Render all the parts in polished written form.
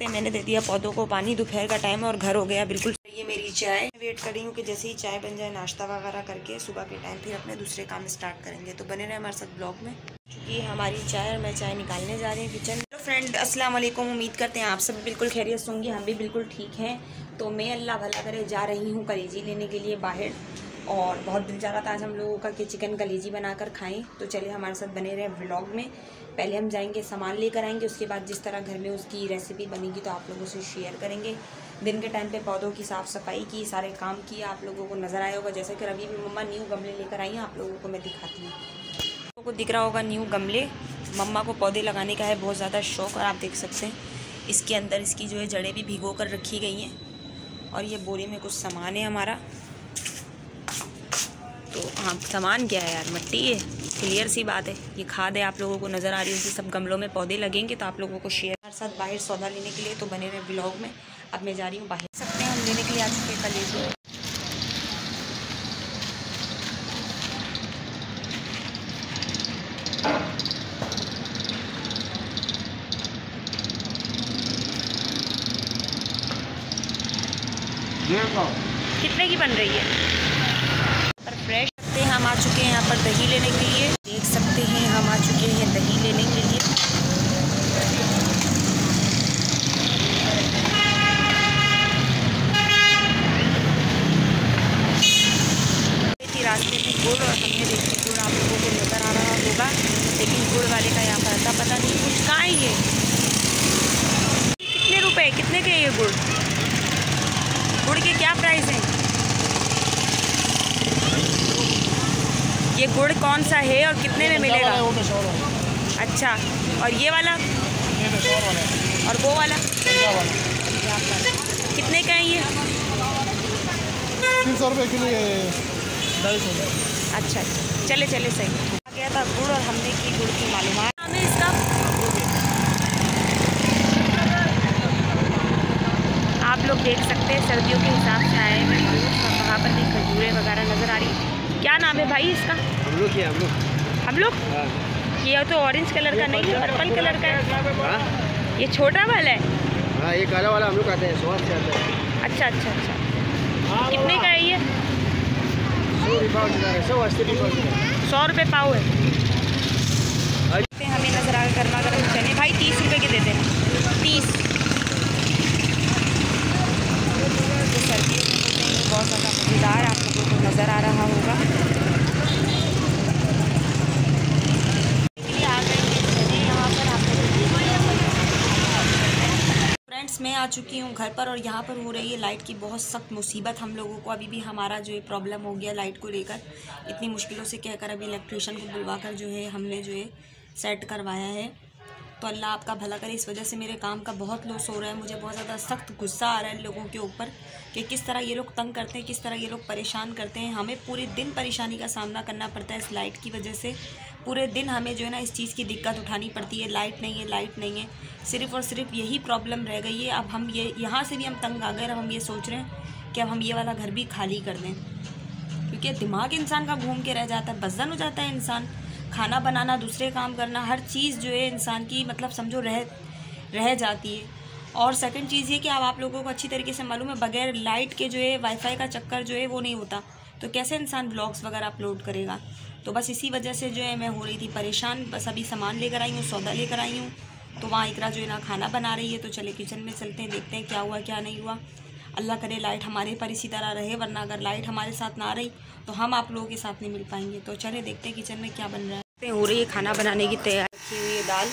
मैंने दे दिया पौधों को पानी, दोपहर का टाइम है और घर हो गया बिल्कुल। ये मेरी चाय, वेट कर रही हूँ कि जैसे ही चाय बन जाए नाश्ता वगैरह करके सुबह के टाइम फिर अपने दूसरे काम स्टार्ट करेंगे। तो बने रहे हमारे साथ ब्लॉग में। ये हमारी चाय और मैं चाय निकालने जा रही हूँ किचन। तो फ्रेंड अस्सलाम वालेकुम, उम्मीद करते हैं आप सब बिल्कुल खैरियत होंगी, हम भी बिल्कुल ठीक हैं। तो मैं अल्लाह भला करे जा रही हूँ कलेजी लेने के लिए बाहर, और बहुत दिल चाह रहा था आज हम लोगों का कि चिकन कलेजी बनाकर खाएं। तो चलिए हमारे साथ बने रहे व्लॉग में। पहले हम जाएंगे सामान लेकर आएंगे, उसके बाद जिस तरह घर में उसकी रेसिपी बनेगी तो आप लोगों से शेयर करेंगे। दिन के टाइम पे पौधों की साफ़ सफाई की, सारे काम किए, आप लोगों को नज़र आया होगा। जैसे कि अभी भी मम्मा न्यू गमले लेकर आई हैं, आप लोगों को मैं दिखाती हूँ। आप लोगों को दिख रहा होगा न्यू गमले। मम्मा को पौधे लगाने का है बहुत ज़्यादा शौक़, और आप देख सकते हैं इसके अंदर इसकी जो है जड़ें भी भिगो कर रखी गई हैं। और ये बोरी में कुछ सामान है हमारा। तो हाँ, सामान क्या है यार, मिट्टी है, क्लियर सी बात है। ये खाद है, आप लोगों को नज़र आ रही होगी। सब गमलों में पौधे लगेंगे तो आप लोगों को शेयर हमारे साथ बाहर सौदा लेने के लिए। तो बने रहे ब्लॉग में। अब मैं जा रही हूँ बाहर। सकते हैं हम लेने के लिए आ चुके कलेजी। कितने की बन रही है? पर फ्रेश सकते हैं। हम आ चुके हैं यहाँ पर दही लेने के लिए। देख सकते हैं हम आ चुके हैं दही लेने के लिए। रास्ते में गुड़, और हमने देखी गुड़ आप लोगों को नज़र आ रहा होगा, लेकिन गुड़ वाले का यहाँ पर पता नहीं कुछ कहाँ है। ये कितने रुपए, कितने के ये गुड़? गुड़ के क्या प्राइस है? ये गुड़ कौन सा है और कितने में मिलेगा? अच्छा, और ये वाला और वो वाला कितने का है? ये 300 रुपये किलो, 250। अच्छा, चले चले सही। आ गया था गुड़ और हमने की गुड़ की मालूमात। हमें इसका आप लोग देख सकते हैं सर्दियों के हिसाब से आए हैं। वहाँ पर भी खजूरें वगैरह नज़र आ रही है। क्या नाम है भाई इसका? हम लोग हाँ। ये तो ऑरेंज कलर का नहीं है, पर्पल कलर का है। हाँ? ये छोटा वाला है। हाँ, ये काला वाला हम लोग आते हैं, स्वाद से आता है। अच्छा अच्छा अच्छा, कितने का है ये? 100 रुपये पाव है। हमें नजर आ गर्मा गर्म चने भाई 30 रुपये के देते हैं। 30 सर्दियों में बहुत ज़्यादा मज़ेदार आप लोगों को नज़र आ रहा होगा। फ्रेंड्स मैं आ चुकी हूँ घर पर, और यहाँ पर हो रही है लाइट की बहुत सख्त मुसीबत हम लोगों को। अभी भी हमारा जो है प्रॉब्लम हो गया लाइट को लेकर। इतनी मुश्किलों से कहकर अभी इलेक्ट्रिशियन को बुलवा कर जो है हमने जो है सेट करवाया है। तो अल्लाह आपका भला करे। इस वजह से मेरे काम का बहुत लॉस हो रहा है। मुझे बहुत ज़्यादा सख्त गुस्सा आ रहा है लोगों के ऊपर कि किस तरह ये लोग तंग करते हैं, किस तरह ये लोग परेशान करते हैं। हमें पूरे दिन परेशानी का सामना करना पड़ता है इस लाइट की वजह से। पूरे दिन हमें जो है ना इस चीज़ की दिक्कत उठानी पड़ती है। लाइट नहीं है, लाइट नहीं है, सिर्फ़ और सिर्फ यही प्रॉब्लम रह गई है। अब हम ये यहाँ से भी हम तंग आ गए। अब हम ये सोच रहे हैं कि अब हम ये वाला घर भी खाली कर दें, क्योंकि दिमाग इंसान का घूम के रह जाता है, बज़न हो जाता है इंसान। खाना बनाना, दूसरे काम करना, हर चीज़ जो है इंसान की मतलब समझो रह जाती है। और सेकंड चीज़ ये कि अब आप लोगों को अच्छी तरीके से मालूम है बगैर लाइट के जो है वाईफाई का चक्कर जो है वो नहीं होता। तो कैसे इंसान ब्लॉग्स वगैरह अपलोड करेगा? तो बस इसी वजह से जो है मैं हो रही थी परेशान। बस अभी सामान लेकर आई हूँ, सौदा लेकर आई हूँ। तो वहाँ इकरा जो है ना खाना बना रही है। तो चले किचन में चलते हैं, देखते हैं क्या हुआ क्या नहीं हुआ। अल्लाह करे लाइट हमारे पर इसी तरह रहे, वरना अगर लाइट हमारे साथ ना रही तो हम आप लोगों के साथ नहीं मिल पाएंगे। तो चले देखते हैं किचन में क्या बन रहा है। हो रही है खाना बनाने की तैयारी, रखी हुई है दाल,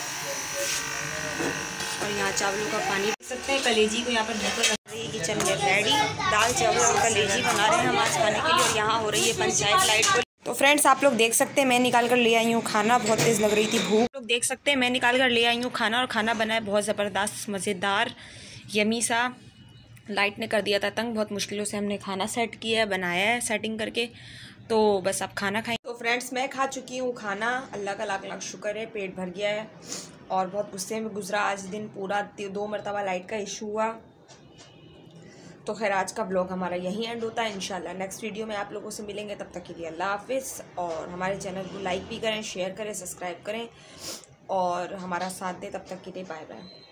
और यहाँ चावलों का पानी देख सकते हैं। कलेजी को यहाँ पर ढककर रख रही है किचन में रेडी। दाल चावल और कलेजी बना रहे हैं हम आज खाने के लिए। और यहाँ हो रही है पंचायत लाइट को। तो फ्रेंड्स आप लोग देख सकते हैं मैं निकाल कर ले आई हूँ खाना। बहुत तेज़ लग रही थी भूख। लोग देख सकते हैं मैं निकाल कर ले आई हूँ खाना, और खाना बना है बहुत ज़बरदस्त मज़ेदार यमी सा। लाइट ने कर दिया था तंग, बहुत मुश्किलों से हमने खाना सेट किया है, बनाया है सेटिंग करके। तो बस अब खाना खाएं। तो फ्रेंड्स मैं खा चुकी हूँ खाना। अल्लाह का लाख लाख शुक्र है, पेट भर गया है। और बहुत गुस्से में गुजरा आज दिन पूरा। 2 मरतबा लाइट का इशू हुआ। तो खैर आज का ब्लॉग हमारा यहीं एंड होता है। इंशाल्लाह नेक्स्ट वीडियो में आप लोगों से मिलेंगे। तब तक के लिए अल्लाह हाफिज़। और हमारे चैनल को लाइक भी करें, शेयर करें, सब्सक्राइब करें और हमारा साथ दें। तब तक के लिए बाय बाय।